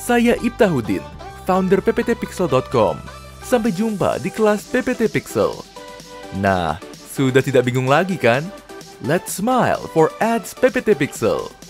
Saya Iftahudin, founder pptpixel.com. Sampai jumpa di kelas PPT Pixel. Nah, sudah tidak bingung lagi kan? Let's smile for ads PPT Pixel.